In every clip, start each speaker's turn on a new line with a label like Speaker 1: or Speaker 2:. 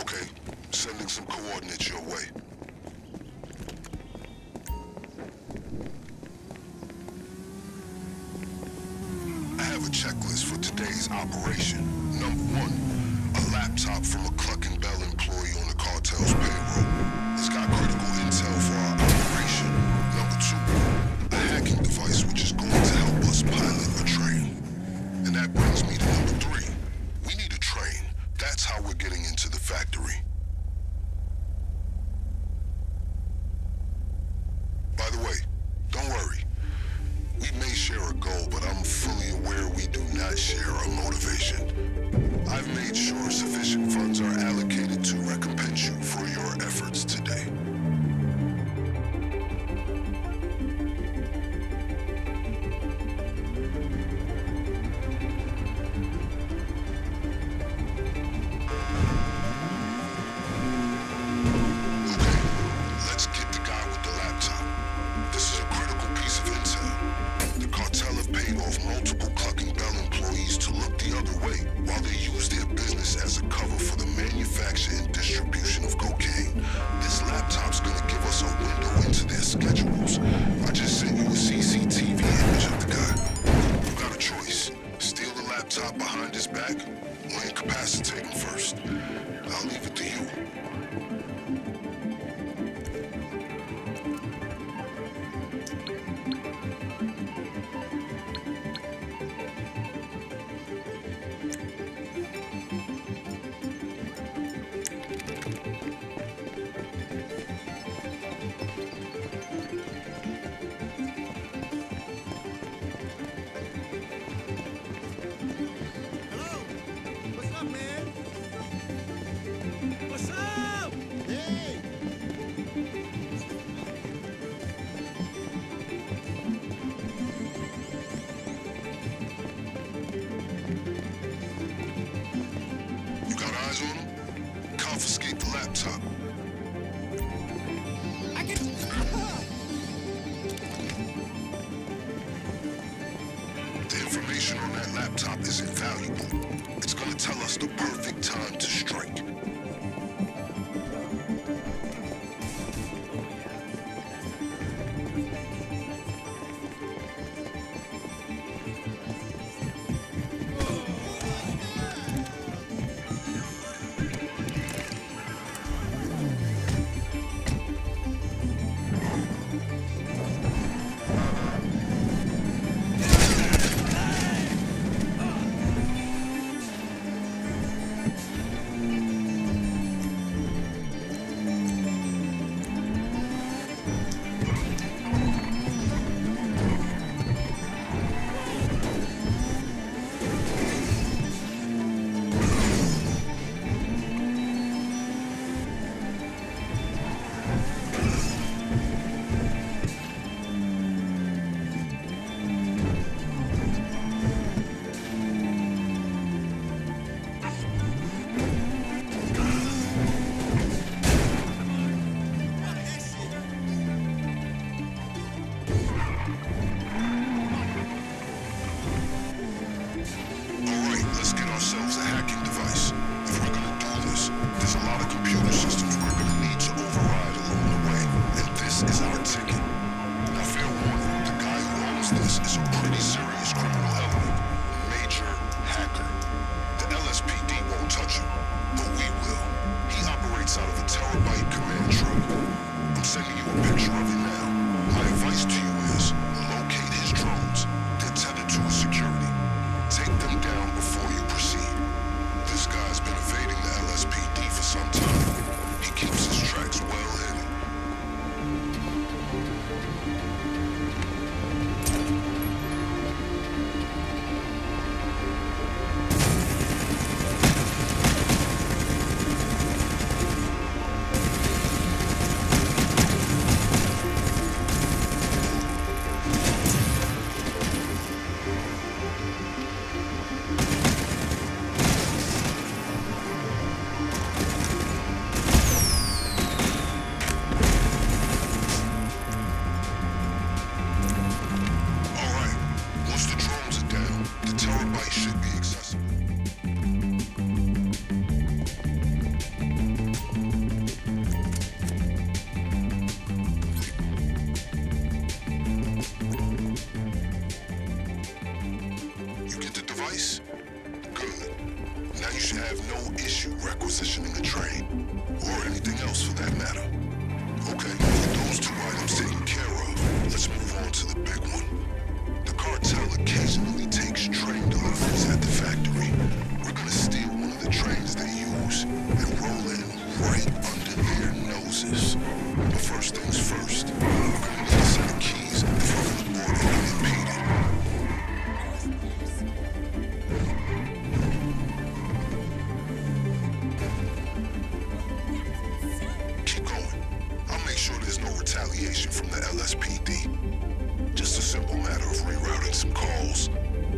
Speaker 1: Okay, sending some coordinates your way. I have a checklist for today's operation. Number 1, a laptop from a Cluck and Bell employee on the cartel's payroll. It's got critical intel for our operation. Number 2, a hacking device which is going to help us pilot a train. And that brings me to number 3. We need a train. That's how we're getting into the factory. By the way, don't worry. We may share a goal, but I'm fully aware we do not share a motivation. I've made sure sufficient funds are allocated to recompense you for your efforts today. Confiscate the laptop. The information on that laptop is invaluable. It's gonna tell us the perfect time to strike. Now you should have no issue requisitioning a train, or anything else for that matter. Okay, with those two items taken care of, let's move on to the big one. The cartel occasionally takes train deliveries at the factory. We're gonna steal one of the trains they use and roll in right under their noses. But first things first, we're gonna need a set of keys from the board unimpeded. Keep going. I'll make sure there's no retaliation from the LSPD. Just a simple matter of rerouting some calls.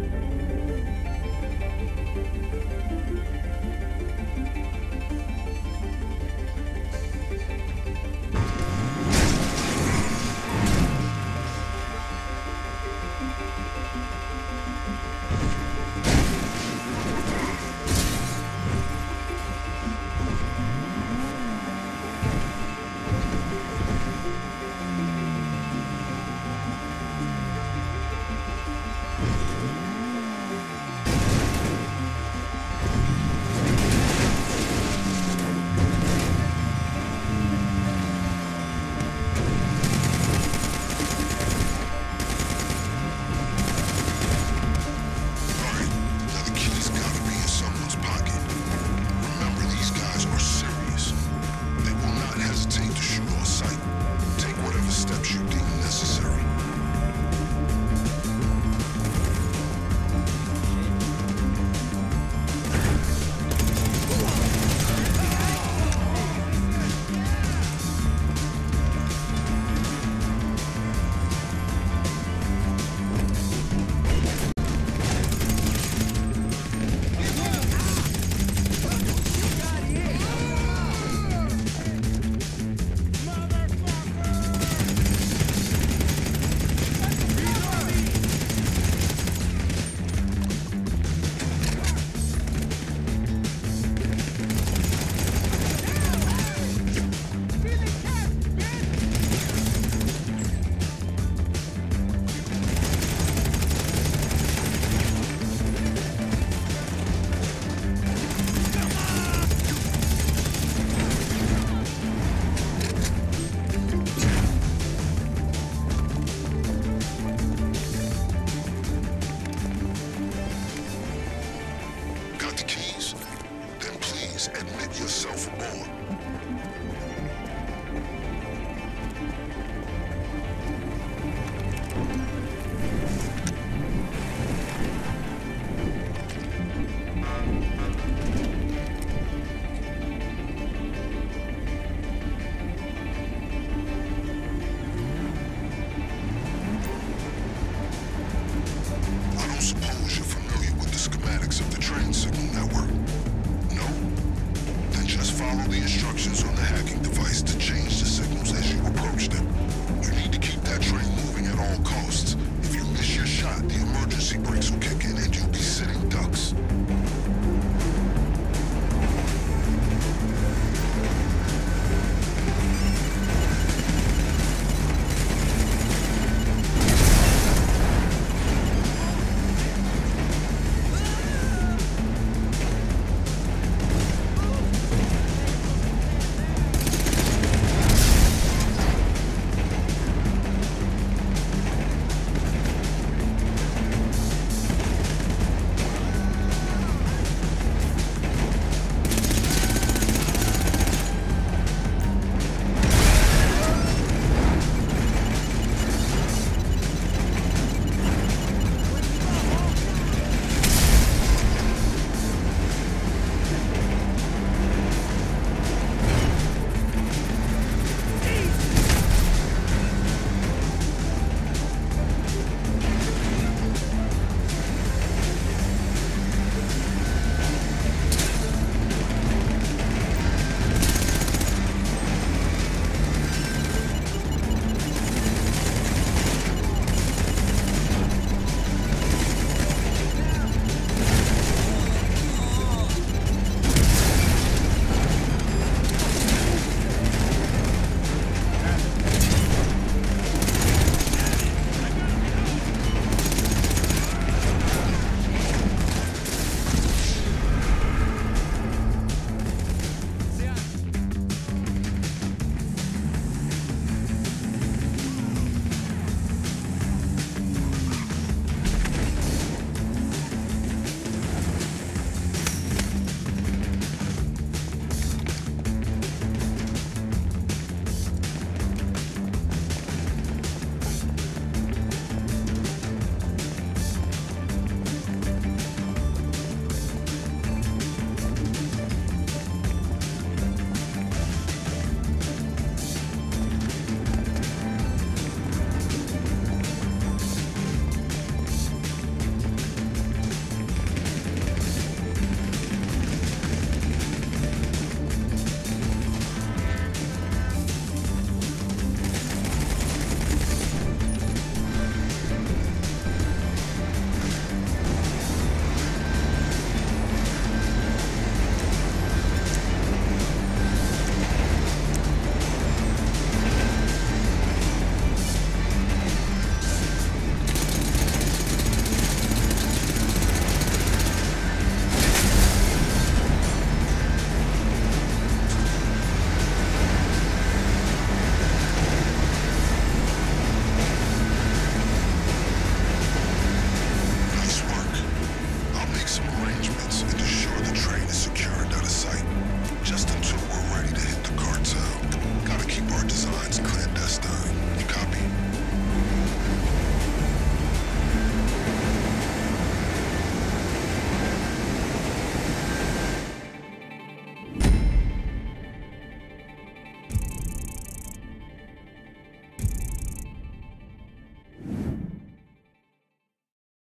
Speaker 1: Admit yourself aboard. I don't suppose you're familiar with the schematics of the train signal network. Follow the instructions on the hacking device to change the signals as you approach them. You need to keep that train moving at all costs. If you miss your shot, the emergency brakes will